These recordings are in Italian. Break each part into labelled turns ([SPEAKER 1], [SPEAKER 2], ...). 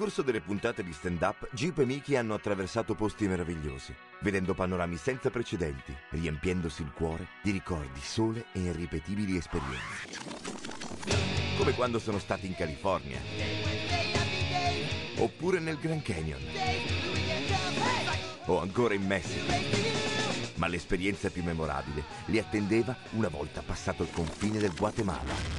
[SPEAKER 1] corso delle puntate di stand-up, Gipe e Miki hanno attraversato posti meravigliosi, vedendo panorami senza precedenti, riempiendosi il cuore di ricordi sole e irripetibili esperienze. Come quando sono stati in California, oppure nel Grand Canyon, o ancora in Messico. Ma l'esperienza più memorabile li attendeva una volta passato il confine del Guatemala.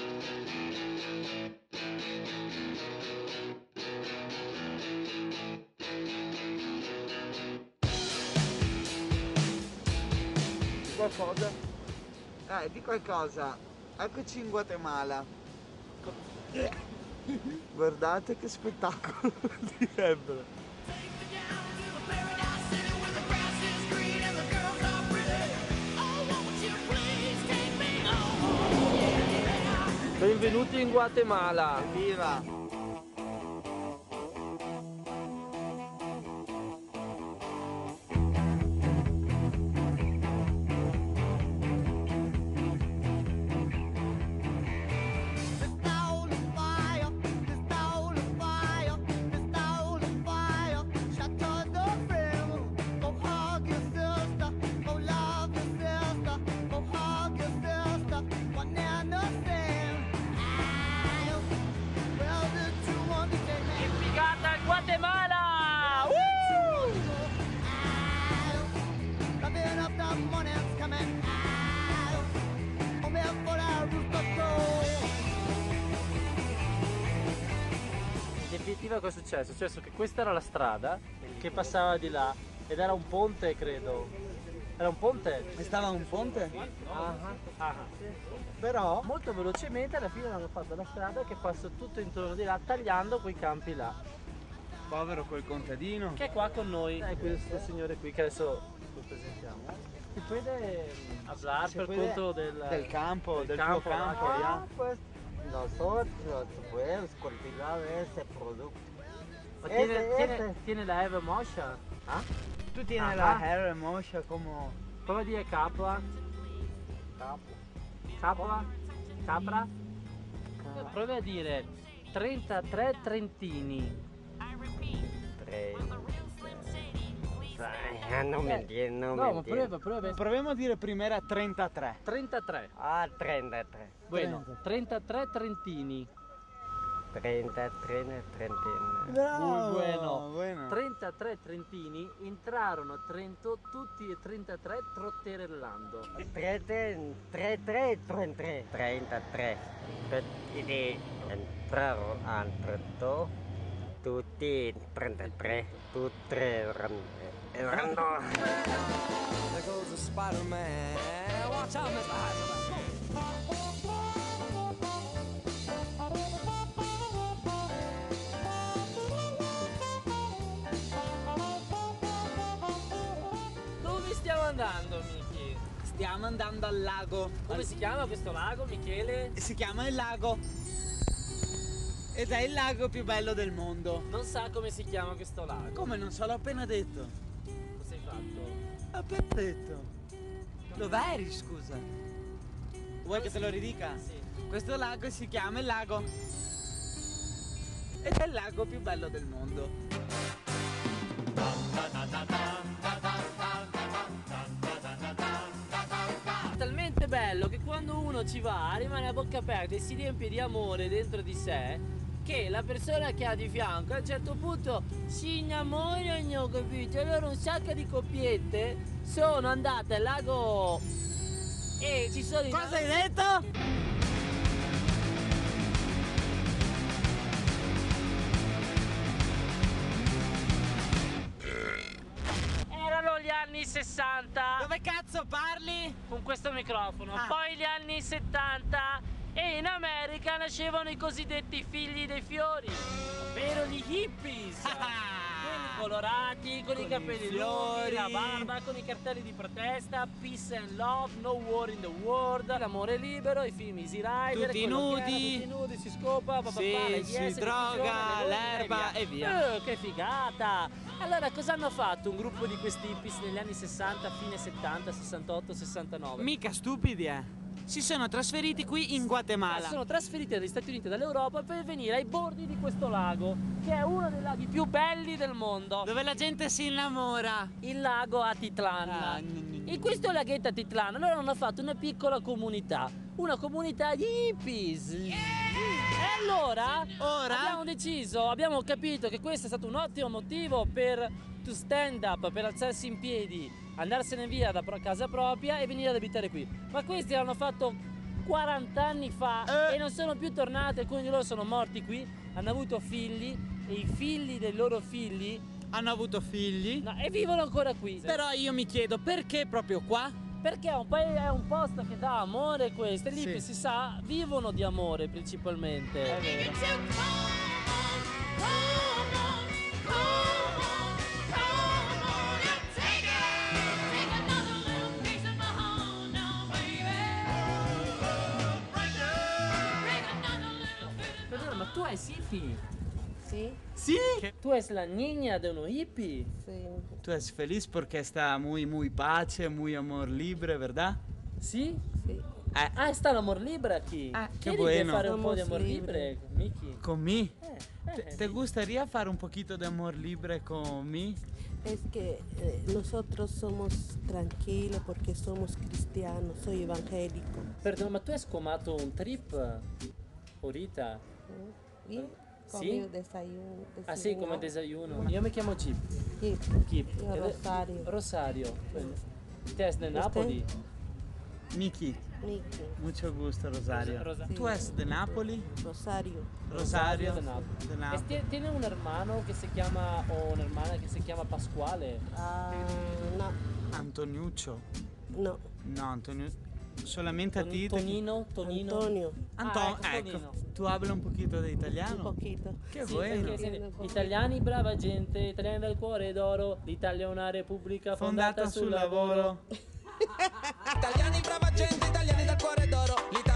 [SPEAKER 2] Qualcosa? Di qualcosa. Eccoci in Guatemala. Guardate che spettacolo di Ebro.
[SPEAKER 3] Benvenuti in Guatemala.
[SPEAKER 2] Viva!
[SPEAKER 3] Guatemala! In definitiva cosa è successo? È successo che questa era la strada che passava di là ed era un ponte, credo. Era un ponte?
[SPEAKER 2] Stava un ponte?
[SPEAKER 3] Però molto velocemente alla fine hanno fatto la strada che passa tutto intorno di là tagliando quei campi là.
[SPEAKER 2] Povero quel contadino.
[SPEAKER 3] Che è qua con noi. Questo signore qui che adesso lo presentiamo. Si può hablar per conto del
[SPEAKER 2] campo, del
[SPEAKER 3] campo,
[SPEAKER 2] tuo campo, ya.
[SPEAKER 4] Pues nosotros podemos cultivar ese producto.
[SPEAKER 3] Ma
[SPEAKER 4] Ese.
[SPEAKER 3] tiene la Eva Mosha?
[SPEAKER 4] ¿Ah?
[SPEAKER 2] Tu tienes la hair mocha como...
[SPEAKER 3] Prova a dire capra. Capra. Provi a dire 33 trentini.
[SPEAKER 4] No me entiendo,
[SPEAKER 3] No, ma prueba.
[SPEAKER 2] Proviamo a dire primera 33.
[SPEAKER 3] 33.
[SPEAKER 4] 33.
[SPEAKER 3] Bueno, 33 trentini.
[SPEAKER 4] 33 trentini.
[SPEAKER 2] Bravo,
[SPEAKER 3] Bueno. 33 trentini entrarono a Trento tutti e 33 trotterellando.
[SPEAKER 4] 33. 33. Ini entrarono a Trento tutti 33. Erano.
[SPEAKER 5] There goes the Spider-Man. Watch out, Mr. Heisenberg.
[SPEAKER 3] Dove stiamo andando, Miki?
[SPEAKER 2] Stiamo andando al lago.
[SPEAKER 3] Come si chiama questo lago, Michele?
[SPEAKER 2] Si chiama il lago. Ed è il lago più bello del mondo.
[SPEAKER 3] Non sa come si chiama questo lago.
[SPEAKER 2] Come non so, l'ho appena detto.
[SPEAKER 3] Cosa hai fatto?
[SPEAKER 2] L'ho appena detto. Dov'eri, scusa? Vuoi che te lo ridica?
[SPEAKER 3] Sì.
[SPEAKER 2] Questo lago si chiama il lago. Ed è il lago più bello del mondo.
[SPEAKER 3] Talmente bello che quando uno ci va rimane a bocca aperta e si riempie di amore dentro di sé, che la persona che ha di fianco a un certo punto si innamorano, capito? Allora un sacco di coppiette sono andate al lago e ci sono...
[SPEAKER 2] Cosa hai detto?
[SPEAKER 3] Erano gli anni 60
[SPEAKER 2] Dove cazzo parli?
[SPEAKER 3] con questo microfono,
[SPEAKER 2] Ah.
[SPEAKER 3] poi gli anni 70 e in America nascevano i cosiddetti figli dei fiori, ovvero gli hippies. Quelli colorati, con i capelli lunghi, la barba, con i cartelli di protesta, peace and love, no war in the world, l'amore libero, i film Easy Rider,
[SPEAKER 2] Tutti
[SPEAKER 3] quello che
[SPEAKER 2] nudi.
[SPEAKER 3] era, tutti nudi, si scopa,
[SPEAKER 2] Sì,
[SPEAKER 3] le
[SPEAKER 2] si
[SPEAKER 3] yes,
[SPEAKER 2] droga, l'erba e via.
[SPEAKER 3] Che figata! Allora cosa hanno fatto un gruppo di questi hippies negli anni 60, fine 70, 68, 69?
[SPEAKER 2] Mica stupidi, si sono trasferiti qui in Guatemala.
[SPEAKER 3] Si sono trasferiti dagli Stati Uniti e dall'Europa per venire ai bordi di questo lago, che è uno dei laghi più belli del mondo.
[SPEAKER 2] Dove la gente si innamora.
[SPEAKER 3] Il lago Atitlán. In questo laghetto Atitlán loro hanno fatto una piccola comunità, una comunità di hippies. E allora abbiamo capito che questo è stato un ottimo motivo per to stand up, per alzarsi in piedi, andarsene via da casa propria e venire ad abitare qui. Ma questi l'hanno fatto 40 anni fa e non sono più tornati, alcuni di loro sono morti qui, hanno avuto figli e i figli dei loro figli
[SPEAKER 2] Hanno avuto figli.
[SPEAKER 3] no, e vivono ancora qui.
[SPEAKER 2] Però io mi chiedo, perché proprio qua?
[SPEAKER 3] Perché è un posto che dà amore questo, e lì si sa, vivono di amore principalmente.
[SPEAKER 2] È vero.
[SPEAKER 3] Perdona, ma tu hai Sifi?
[SPEAKER 6] Sí,
[SPEAKER 2] Sì?
[SPEAKER 3] Tu es la niña de uno hippie?
[SPEAKER 6] sí.
[SPEAKER 2] Tu eres feliz porque está muy pace, muy amor libre, ¿verdad?
[SPEAKER 3] Sì?
[SPEAKER 6] Sí.
[SPEAKER 3] Ah, sta l'amor libre aquí.
[SPEAKER 2] Qué
[SPEAKER 3] Chiedi
[SPEAKER 2] bueno.
[SPEAKER 3] di fare un po' di
[SPEAKER 6] Somos
[SPEAKER 3] amor libre,
[SPEAKER 6] libres.
[SPEAKER 3] Miki.
[SPEAKER 2] ¿Con mí?
[SPEAKER 3] Sì.
[SPEAKER 2] ¿Te gustaría fare un poquito de amor libre con mí?
[SPEAKER 6] Es que nosotros somos tranquilos porque somos cristianos, soy evangélico.
[SPEAKER 3] Perdona, ma tu hai scomato un trip? Ahorita?
[SPEAKER 6] ¿Y?
[SPEAKER 3] Sí.
[SPEAKER 6] Comí desayuno.
[SPEAKER 3] Ah sì, come desayuno. Io mi chiamo Chip.
[SPEAKER 6] Sí.
[SPEAKER 3] Chip.
[SPEAKER 6] Io Rosario.
[SPEAKER 3] Rosario. Te es de Napoli?
[SPEAKER 2] Miki,
[SPEAKER 6] Nicky,
[SPEAKER 2] mucho gusto, Rosario.
[SPEAKER 3] Rosario.
[SPEAKER 2] ¿Tú eres de Napoli?
[SPEAKER 6] Rosario.
[SPEAKER 2] Rosario
[SPEAKER 3] de Napoli.
[SPEAKER 2] de Napoli.
[SPEAKER 3] ¿Tiene un hermano que se llama, o una hermana que se llama Pasquale?
[SPEAKER 6] Ah, no,
[SPEAKER 2] Antoniuccio.
[SPEAKER 6] no.
[SPEAKER 2] No, Antonio. Solamente a ti.
[SPEAKER 3] Tonino?
[SPEAKER 6] Antonio,
[SPEAKER 3] Ecco,
[SPEAKER 2] Ecco, tu habla un poquito de
[SPEAKER 6] un
[SPEAKER 2] italiano.
[SPEAKER 6] poquito.
[SPEAKER 2] Che
[SPEAKER 3] Sì,
[SPEAKER 2] bueno.
[SPEAKER 3] perché
[SPEAKER 6] Entiendo un po'.
[SPEAKER 3] italiani brava gente, italiani del cuore d'oro, l'Italia è una repubblica fondata,
[SPEAKER 2] Fondata sul lavoro.
[SPEAKER 5] Italiani brava gente, italiani dal cuore d'oro.